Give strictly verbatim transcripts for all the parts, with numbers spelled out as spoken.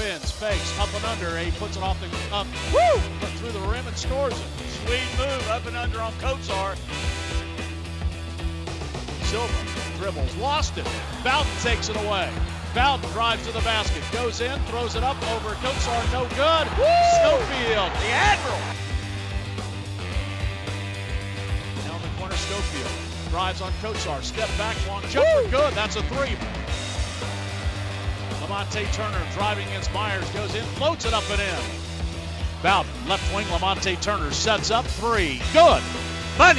spins, fakes, up and under. He puts it off the up, woo, but through the rim and scores it. Sweet move, up and under on Kotsar. Silva dribbles, lost it. Bowden takes it away. Bowden drives to the basket, goes in, throws it up over Kotsar, no good. Woo! Schofield, The Admiral. down the corner, Schofield drives on Kotsar, step back, long jumper, good. That's a three. Lamonte Turner driving against Myers, goes in, floats it up and in. Bowden, left wing, Lamonte Turner sets up, three, good. Money.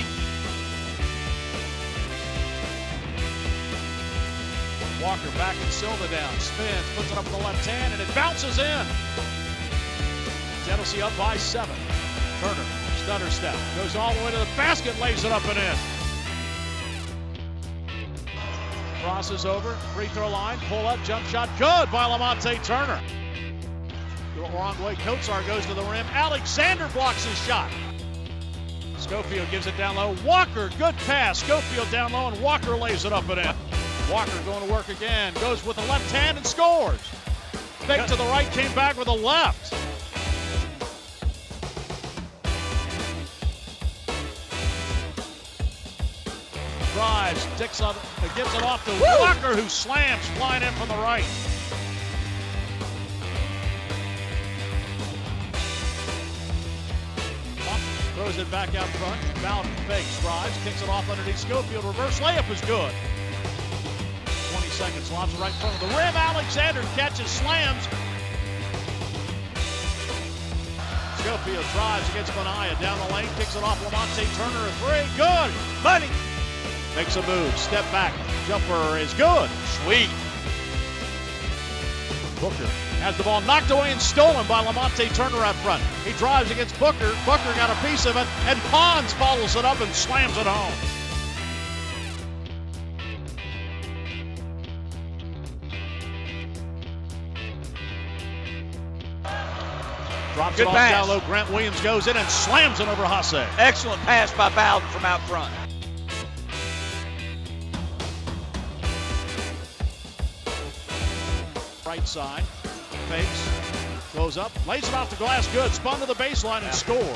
Walker backing Silva down, spins, puts it up with the left hand, and it bounces in. Tennessee up by seven. Turner, stutter step, goes all the way to the basket, lays it up and in. Crosses over, free throw line, pull up, jump shot, good by Lamonte Turner. The wrong way, Kotsar goes to the rim, Alexander blocks his shot. Schofield gives it down low, Walker, good pass, Schofield down low, and Walker lays it up and in. Walker going to work again, goes with the left hand and scores. Fake to the right, came back with a left. Drives, dicks up, gives it off to Woo! Walker, who slams, flying in from the right. Throws it back out front. Bowden fakes, drives, kicks it off underneath Schofield. Reverse layup is good. twenty seconds, lobs it right in front of the rim. Alexander catches, slams. Schofield drives against Bonaya down the lane, kicks it off Lamonte Turner, a three, good. Money. Makes a move, step back, jumper is good. Sweet. Booker has the ball knocked away and stolen by Lamonte Turner out front. He drives against Booker. Booker got a piece of it, and Pons follows it up and slams it home. Drops Good it off pass. down low. Grant Williams goes in and slams it over Hasse. Excellent pass by Bowden from out front. Right side, fakes, goes up, lays it off the glass, good, spun to the baseline and scored.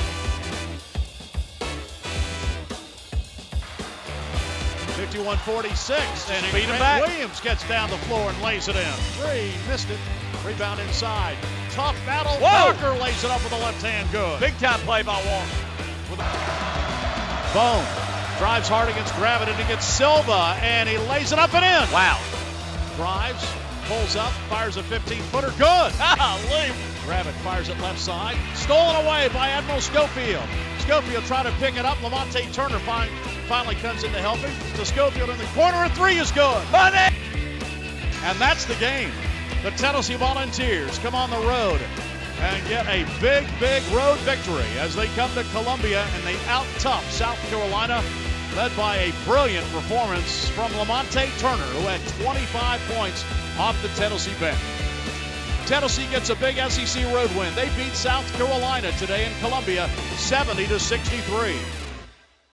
fifty-one forty-six, and Beat him Grant back. Williams gets down the floor and lays it in. Three, missed it, rebound inside. Tough battle, Whoa! Walker lays it up with the left hand, good. Big time play by Walker. With a... Bone drives hard against Gravett and against Silva, and he lays it up and in. Wow. Drives, pulls up, fires a fifteen-footer, good. Golly. Gravett fires it left side, stolen away by Admiral Schofield. Schofield trying to pick it up. Lamonte Turner find, finally comes in to help him. To Schofield in the corner, a three is good. Money. And that's the game. The Tennessee Volunteers come on the road and get a big, big road victory as they come to Columbia and they out-tough South Carolina, led by a brilliant performance from Lamonte Turner, who had twenty-five points off the Tennessee bench. Tennessee gets a big S E C road win. They beat South Carolina today in Columbia, seventy to sixty-three.